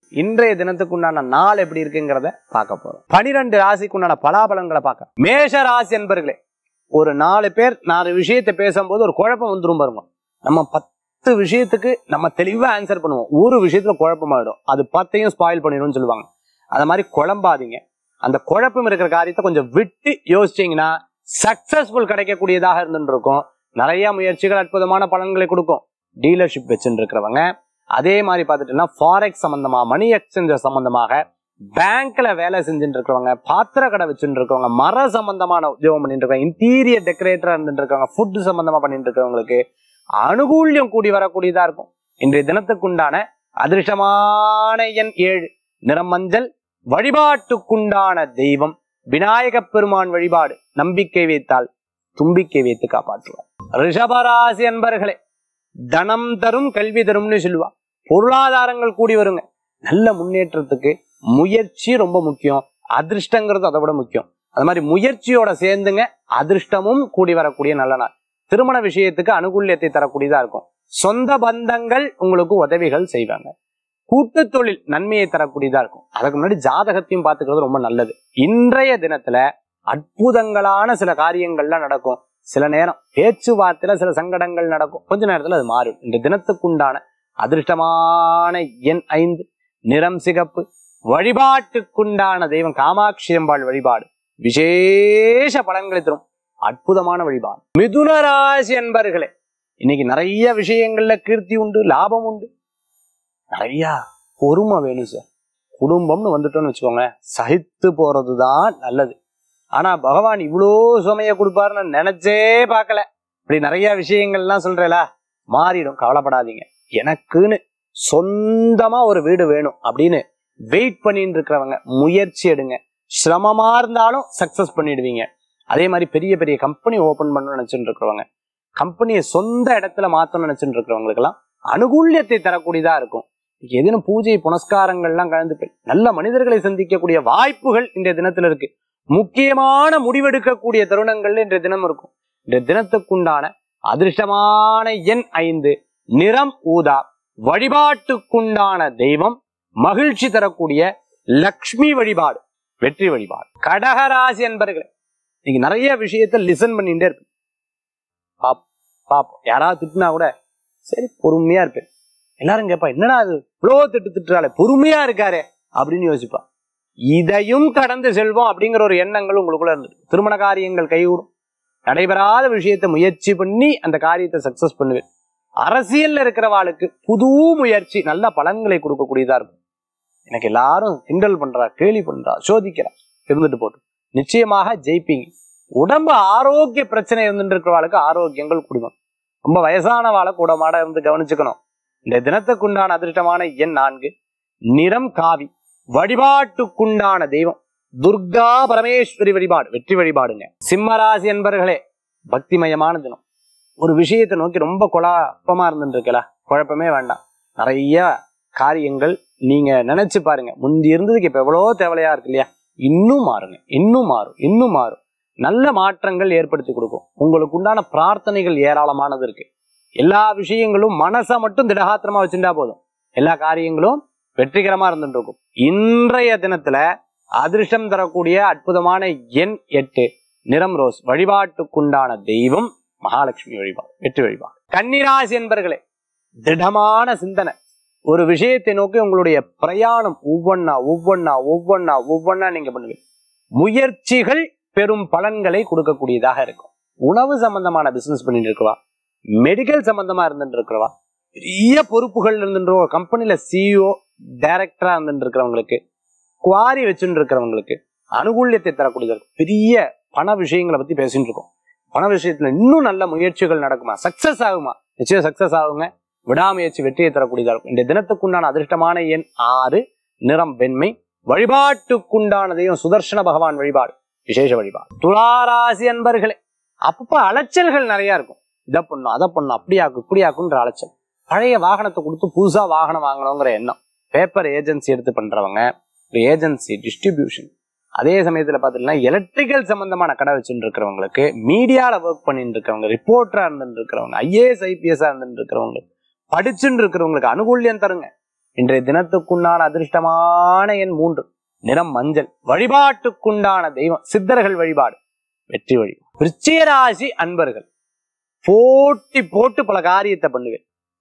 இன்றைய தினத்துக்குண்டான நாள் எப்படி இருக்குங்கிறத பார்க்க போறோம். 12 ராசிக்குண்டான பலாபலங்களை பார்க்க. மேஷ ராசி என்பர்களே, ஒரு 4 பேர் 4 விஷயத்தை பேசும்போது ஒரு குழப்பம் வந்துரும் பாருங்க. நம்ம 10 விஷயத்துக்கு நம்ம தெளிவா ஆன்சர் பண்ணுவோம், ஒரு விஷயத்துல குழப்பமாயிடும், அது 10ஐயும் ஸ்பாயில் பண்ணிடும்னு சொல்லுவாங்க. அந்த மாதிரி குழம்பாதீங்க. அந்த குழப்பம் இருக்கிற காரியத்தை கொஞ்சம் விட்டு யோசிச்சீங்கன்னா சக்சஸ்ஃபுல் கிடைக்கக்கூடியதாக இருந்துட்டு இருக்கும். நிறைய முயற்சிகள் அற்புதமான பலன்களை கொடுக்கும். டீலர்ஷிப் வச்சுட்டு இருக்கிறவங்க, அதே மாதிரி பார்த்துட்டீங்கன்னா ஃபாரெக்ஸ் சம்பந்தமா, மணி எக்ஸ்சேஞ்ச் சம்பந்தமாக பேங்க்ல வேலை செஞ்சுட்டு இருக்கிறவங்க, பாத்திர கடை வச்சுட்டு இருக்கவங்க, மர சம்பந்தமான உத்தியோகம் பண்ணிட்டு இருக்காங்க, இன்டீரியர் டெக்கரேட்டரா இருந்துட்டு இருக்காங்க, ஃபுட் சம்பந்தமா பண்ணிட்டு இருக்கிறவங்களுக்கு அனுகூல்யம் கூடி வரக்கூடியதா இருக்கும். இன்றைய தினத்துக்குண்டான அதிர்ஷ்டமான எண் 7, நிறம் மஞ்சள். வழிபாட்டுக்குண்டான தெய்வம் விநாயக பெருமான் வழிபாடு. நம்பிக்கை வைத்தால் தும்பிக்கை வைத்து காப்பாற்றுவார். ரிஷபராசி அன்பர்களே, தனம் தரும் கல்வி தரும்னு சொல்லுவா. பொருளாதாரங்கள் கூடி வருங்க. நல்ல முன்னேற்றத்துக்கு முயற்சி ரொம்ப முக்கியம். அதிர்ஷ்டங்கிறது அதை விட முக்கியம். அது மாதிரி முயற்சியோட சேர்ந்துங்க அதிர்ஷ்டமும் கூடி வரக்கூடிய நல்ல நாள். திருமண விஷயத்துக்கு அனுகூல்யத்தை தரக்கூடியதா இருக்கும். சொந்த பந்தங்கள் உங்களுக்கு உதவிகள் செய்வாங்க. கூட்டு தொழில் நன்மையை தரக்கூடியதா இருக்கும். அதுக்கு முன்னாடி ஜாதகத்தையும் பார்த்துக்கிறது ரொம்ப நல்லது. இன்றைய தினத்துல அற்புதங்களான சில காரியங்கள்லாம் நடக்கும். சில நேரம் பேச்சுவார்த்தையில சில சங்கடங்கள் நடக்கும், கொஞ்ச நேரத்துல அது மாறும். இந்த தினத்துக்குண்டான அதிர்ஷ்டமான எண் 5, நிறம் சிகப்பு. வழிபாட்டுக்குண்டான தெய்வம் காமாட்சி அம்பாள் வழிபாடு. விசேஷ பலன்களை தரும் அற்புதமான வழிபாடு. மிதுன ராசி அன்பர்களே, இன்னைக்கு நிறைய விஷயங்கள்ல கீர்த்தி உண்டு, லாபம் உண்டு. நிறைய பொறுமை வேணும் சார். குடும்பம்னு வந்துட்டோம்னு வச்சுக்கோங்க, சகித்து போறதுதான் நல்லது. ஆனா பகவான் இவ்வளோ சுமைய கொடுப்பாருன்னு நினைச்சே பார்க்கல. இப்படி நிறைய விஷயங்கள்லாம் சொல்றேல, மாறிடும், கவலைப்படாதீங்க. எனக்குன்னு சொந்தமா ஒரு வீடு வேணும் அப்படின்னு வெயிட் பண்ணிட்டு இருக்கிறவங்க முயற்சி எடுங்க. சிரமமா இருந்தாலும் சக்சஸ் பண்ணிடுவீங்க. அதே மாதிரி பெரிய பெரிய கம்பெனி ஓபன் பண்ணணும்னு நினைச்சுட்டு இருக்கிறவங்க, கம்பெனியை சொந்த இடத்துல மாத்தணும்னு நினைச்சுட்டு இருக்கிறவங்களுக்கு எல்லாம் அனுகூல்யத்தை தரக்கூடியதா இருக்கும். எதுவும் பூஜை புனஸ்காரங்கள்லாம் கலந்து போய் நல்ல மனிதர்களை சந்திக்கக்கூடிய வாய்ப்புகள் இன்றைய தினத்துல இருக்கு. முக்கியமான முடிவெடுக்கக்கூடிய தருணங்கள் இன்றைய தினம் இருக்கும். இன்றைய தினத்துக்குண்டான அதிர்ஷ்டமான எண் 5, நிறம் ஊதா. வழிபாட்டுக்குண்டான தெய்வம் மகிழ்ச்சி தரக்கூடிய லக்ஷ்மி வழிபாடு. வெற்றி வழிபாடு. கடகராசி அன்பர்களே, நீங்க நிறைய விஷயத்த லிசன் பண்ணிட்டே இருப்பீங்க. பாப்போம், யாராவது திட்டுனா கூட சரி பொறுமையா இருப்பேன். எல்லாரும் கேட்பா, என்னடா அது இவ்வளோ திட்டுறாளே, பொறுமையா இருக்காரு அப்படின்னு யோசிப்பா. இதையும் கடந்து செல்வோம் அப்படிங்கிற ஒரு எண்ணங்கள் உங்களுக்குள்ள இருந்தது. திருமண காரியங்கள் கைகூடும். நடைபெறாத விஷயத்தை முயற்சி பண்ணி அந்த காரியத்தை சக்சஸ் பண்ணுவேன். அரசியல்ல இருக்கிறவாளுக்கு புது முயற்சி நல்ல பலன்களை கொடுக்கக்கூடியதா இருக்கும். எனக்கு எல்லாரும் கிண்டல் பண்றா, கேலி பண்றா, சோதிக்கிறா, இருந்துட்டு போட்டு நிச்சயமாக ஜெயிப்பீங்க. உடம்பு ஆரோக்கிய பிரச்சனை இருந்துட்டு இருக்கிறவாளுக்கு ஆரோக்கியங்கள் குடும்பம். ரொம்ப வயசான வாழை கூட மாட இருந்து கவனிச்சுக்கணும். இந்த தினத்துக்குண்டான அதிர்ஷ்டமான எண் 4, நிறம் காவி. வழிபாட்டுக்குண்டான தெய்வம் துர்கா பரமேஸ்வரி வழிபாடு. வெற்றி வழிபாடுங்க. சிம்மராசி என்பர்களே, பக்திமயமான தினம். ஒரு விஷயத்தை நோக்கி ரொம்ப குழப்பமா இருந்துட்டு இருக்கல, குழப்பமே வேண்டாம். நிறைய காரியங்கள் நீங்க நினைச்சு பாருங்க, முந்தி இருந்ததுக்கு இப்ப எவ்வளவோ தேவையா இருக்கு இல்லையா? இன்னும் மாறுங்க, இன்னும் மாறும், இன்னும் மாறும். நல்ல மாற்றங்கள் ஏற்படுத்தி கொடுக்கும். உங்களுக்கு உண்டான பிரார்த்தனைகள் ஏராளமானது இருக்கு. எல்லா விஷயங்களும் மனசை மட்டும் திடகாத்திரமா வச்சுட்டா போதும், எல்லா காரியங்களும் வெற்றிகரமா இருந்துட்டு இருக்கும். இன்றைய தினத்துல அதிர்ஷ்டம் தரக்கூடிய அற்புதமான எண் 8, நிறம் ரோஸ். வழிபாட்டுக்குண்டான தெய்வம் மகாலட்சுமி வழிபாடு. வெற்றி வழிபாடு. கன்னிராசி என்பர்களே, திடமான சிந்தனை. ஒரு விஷயத்தை நோக்கி உங்களுடைய பிரயாணம் ஒவ்வொன்னா நீங்க பண்ணுவீங்க. முயற்சிகள் பெரும் பலன்களை கொடுக்கக்கூடியதாக இருக்கும். உணவு சம்பந்தமான பிசினஸ் பண்ணிட்டு இருக்கவா, மெடிக்கல் சம்பந்தமா இருந்துட்டு இருக்கிறவா, பெரிய பொறுப்புகள் இருந்துன்ற ஒரு கம்பெனில சிஇஓ டைரக்டரா இருந்துட்டு இருக்கிறவங்களுக்கு, குவாரி வச்சுட்டு இருக்கிறவங்களுக்கு அனுகூல்யத்தை தரக்கூடியது. பெரிய பண விஷயங்களை பத்தி பேசிட்டு இருக்கோம். பண விஷயத்துல இன்னும் நல்ல முயற்சிகள் நடக்குமா, சக்சஸ் ஆகுமா? நிச்சயம் சக்சஸ் ஆகுங்க. விடாமுயற்சி வெற்றியை தரக்கூடியதா இருக்கும். இந்த தினத்துக்குண்டான அதிர்ஷ்டமான எண் 6, நிறம் வெண்மை. வழிபாட்டுக்குண்டானதையும் சுதர்சன பகவான் வழிபாடு. விசேஷ வழிபாடு. துளாராசி அன்பர்களே, அப்பப்ப அலைச்சல்கள் நிறைய இருக்கும். இதை பண்ணும், அதை பண்ணும், அப்படியாக்கும் இப்படியாக்குன்ற அலைச்சல். பழைய வாகனத்தை கொடுத்து புதுசா வாகனம் வாங்கணுங்கிற எண்ணம். பேப்பர் ஏஜென்சி எடுத்து பண்றவங்க, ஏஜென்சி டிஸ்ட்ரிபியூஷன், அதே சமயத்துல பாத்தீங்கன்னா எலக்ட்ரிக்கல் சம்பந்தமான கடை வச்சுட்டு இருக்கிறவங்களுக்கு, மீடியால ஒர்க் பண்ணிட்டு இருக்கிறவங்க, ரிப்போர்ட்டரா இருந்துட்டு இருக்கிறவங்க, IAS IPS இருந்துட்டு இருக்கிறவங்க, படிச்சுட்டு இருக்கிறவங்களுக்கு அனுகூல்யம் தருங்க. இன்றைய தினத்துக்குண்டான அதிர்ஷ்டமான எண் 3, நிறம் மஞ்சள். வழிபாட்டுக்குண்டான தெய்வம் சித்தர்கள் வழிபாடு, வெற்றி வழிபாடு. விருச்சிக ராசி அன்பர்கள் போட்டி போட்டு பல காரியத்தை பண்ணுவேன்.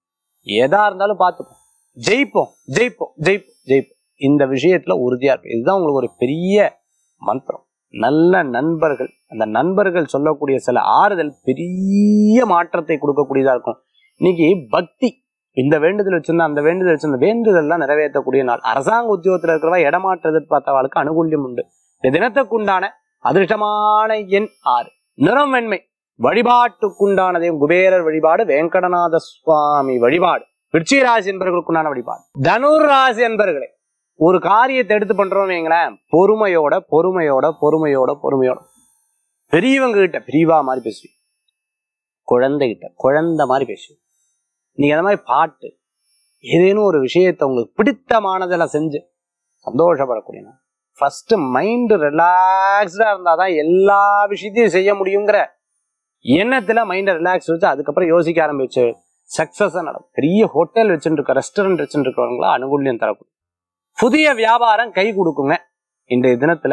எதா இருந்தாலும் பார்த்துப்போம், ஜெயிப்போம் ஜெயிப்போம் ஜெயிப்போம் ஜெயிப்போம். இந்த விஷயத்துல உறுதியா இருப்பேன். இதுதான் உங்களுக்கு ஒரு பெரிய மந்திரம். நல்ல நண்பர்கள், அந்த நண்பர்கள் சொல்லக்கூடிய சில ஆறுதல் பெரிய மாற்றத்தை கொடுக்கக்கூடியதா இருக்கும். இன்னைக்கு பக்தி, இந்த வேண்டுதல் வச்சிருந்தா அந்த வேண்டுதல் வச்சிருந்த வேண்டுதல்லாம் நிறைவேற்றக்கூடிய நாள். அரசாங்க உத்தியோகத்தில் இருக்கிறவா இடமாற்ற எதிர்பார்த்தவாளுக்கு அனுகூல்யம் உண்டு. இந்த தினத்துக்குண்டான அதிர்ஷ்டமான எண் 6, நிறம் வெண்மை. வழிபாட்டுக்குண்டானதையும் குபேரர் வழிபாடு, வெங்கடநாத சுவாமி வழிபாடு, விருச்சிக ராசி என்பவர்களுக்குண்டான வழிபாடு. தனுர் ராசி என்பவர்களே, ஒரு காரியத்தை எடுத்து பண்றோம் வைங்களேன், பொறுமையோட பொறுமையோட பொறுமையோட பொறுமையோட பெரியவங்க கிட்ட பெரியவா மாதிரி பேசுவீங்க, குழந்தைகிட்ட குழந்தை மாதிரி பேசுவீங்க. நீங்க அந்த மாதிரி பாட்டு ஏதேனும் ஒரு விஷயத்தை உங்களுக்கு பிடித்தமானதெல்லாம் செஞ்சு சந்தோஷப்படக்கூடிய ஃபர்ஸ்ட் மைண்ட் ரிலாக்ஸ்டா இருந்தாதான் எல்லா விஷயத்தையும் செய்ய முடியுங்கிற எண்ணத்துல மைண்டை ரிலாக்ஸ் வச்சு அதுக்கப்புறம் யோசிக்க ஆரம்பிச்சு சக்சஸா நடக்கும். பெரிய ஹோட்டல் வச்சுட்டு இருக்க, ரெஸ்டாரண்ட் வச்சுட்டு இருக்கிறவங்களா அனுகூல்யம் தரக்கூடிய புதிய வியாபாரம் கை கொடுக்குங்க. இன்றைய தினத்துல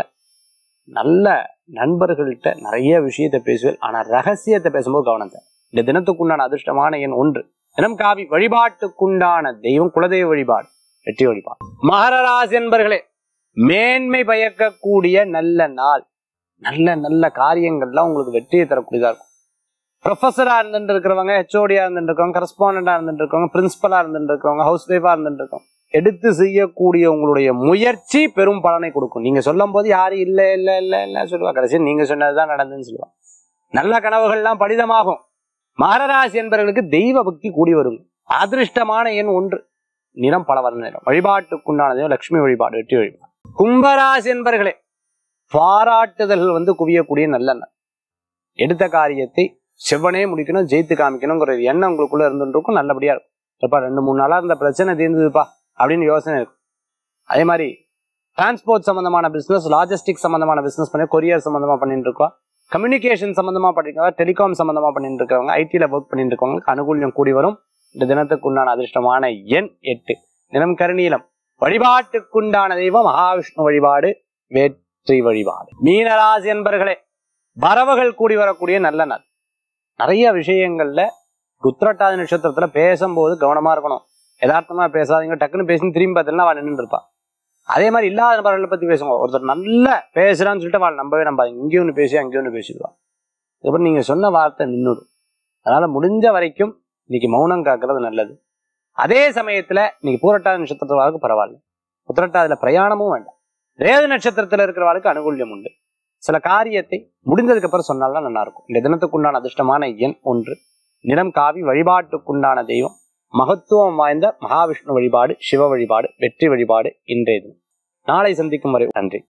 நல்ல நண்பர்கள்கிட்ட நிறைய விஷயத்தை பேசுவேன். ஆனா ரகசியத்தை பேசும்போது கவனம் தேவை. இந்த தினத்துக்குண்டான அதிர்ஷ்டமான எண் 1, தினம் காவி. வழிபாட்டுக்குண்டான தெய்வம் குலதெய்வ வழிபாடு, வெற்றி வழிபாடு. மகர ராசி என்பர்களே, மேன்மை பயக்கக்கூடிய நல்ல நாள். நல்ல நல்ல காரியங்கள்லாம் உங்களுக்கு வெற்றியை தரக்கூடியதா இருக்கும். ப்ரொஃபஸரா இருந்துட்டு இருக்கிறவங்க, ஹெச்ஓடியா இருந்துட்டு இருக்கவங்க, கரஸ்பாண்டா இருந்துட்டு இருக்கவங்க, பிரின்சிபலா இருந்துட்டு இருக்கவங்க, ஹவுஸ் ஒய்ஃபா இருந்துட்டு இருக்கவங்க, எடுத்து செய்யக்கூடிய உங்களுடைய முயற்சி பெரும் பலனை கொடுக்கும். நீங்க சொல்லும் போது யாரும் இல்ல இல்ல இல்ல இல்ல சொல்லுவா, கடைசி நீங்க சொன்னதுதான் நடந்துன்னு சொல்லுவா. நல்ல கனவுகள்லாம் பலிதமாகும். மகராசி என்பவர்களுக்கு தெய்வ பக்தி கூடி வரும். அதிர்ஷ்டமான எண் 1, நிறம் பலவர்ண நிறம். வழிபாட்டுக்குண்டான தெய்வம் லட்சுமி வழிபாடு, வெற்றி வழிபாடு. கும்பராசி என்பவர்களே, பாராட்டுதல்கள் குவியக்கூடிய நல்ல நாள். எடுத்த காரியத்தை செவ்வனே முடிக்கணும், ஜெயித்து காமிக்கணுங்கிற எண்ணம் உங்களுக்குள்ள இருந்துருக்கும். நல்லபடியா இருக்கும். இப்ப 2-3 நாளா இருந்த பிரச்சனை தீர்ந்ததுப்பா அப்படின்னு யோசனை இருக்கும். அதே மாதிரி டிரான்ஸ்போர்ட் சம்பந்தமான பிசினஸ், லாஜிஸ்டிக் சம்பந்தமான பிசினஸ் பண்ணி, கொரியர் சம்பந்தமா பண்ணிட்டு இருக்கோம், கம்யூனிகேஷன் சம்பந்தமா பண்ணிருக்கவங்க, டெலிகாம் சம்பந்தமா பண்ணிட்டு இருக்கவங்க, ஐடில ஒர்க் பண்ணிட்டு இருக்கவங்களுக்கு அனுகூல்யம் கூடி வரும். இந்த தினத்துக்குண்டான அதிர்ஷ்டமான எண் 8, நிறம் கருநீலம். வழிபாட்டுக்குண்டான தெய்வம் மகாவிஷ்ணு வழிபாடு, வெற்றி வழிபாடு. மீனராசி என்பர்களே, வரவுகள் கூடி வரக்கூடிய நல்ல நாள். நிறைய விஷயங்கள்ல உத்திரட்டாதி நட்சத்திரத்துல பேசும்போது கவனமா இருக்கணும். யதார்த்தமா பேசாதீங்க. டக்குன்னு பேசி திரும்பி பார்த்தீங்கன்னா அவள் நின்று இருப்பா. அதே மாதிரி இல்லாத நபர்களை பத்தி பேசுங்க. ஒருத்தர் நல்ல பேசுறான்னு சொல்லிட்டு அவள் நம்பவே நம்பாதீங்க. இங்கே ஒன்று பேசி அங்கே ஒன்று பேசிடுவா. அதுக்கப்புறம் நீங்க சொன்ன வார்த்தை நின்றுடும். அதனால முடிஞ்ச வரைக்கும் இன்னைக்கு மௌனம் காக்கிறது நல்லது. அதே சமயத்துல இன்னைக்கு பூரட்டாதி நட்சத்திரத்துக்கு பரவாயில்ல, உத்திரட்டாதில பிரயாணமும் வேண்டாம். ரேவதி நட்சத்திரத்துல இருக்கிறவர்களுக்கு அனுகூல்யம் உண்டு. சில காரியத்தை முடிந்ததுக்கு அப்புறம் சொன்னால்தான் நல்லா இருக்கும். இந்த தினத்துக்குண்டான அதிர்ஷ்டமான எண் 1, நிறம் காவி. வழிபாட்டுக்குண்டான தெய்வம் மகத்துவம் வாய்ந்த மகாவிஷ்ணு வழிபாடு, சிவ வழிபாடு, வெற்றி வழிபாடு. இன்றைய தினம். நாளை சந்திக்கும் வரை நன்றி.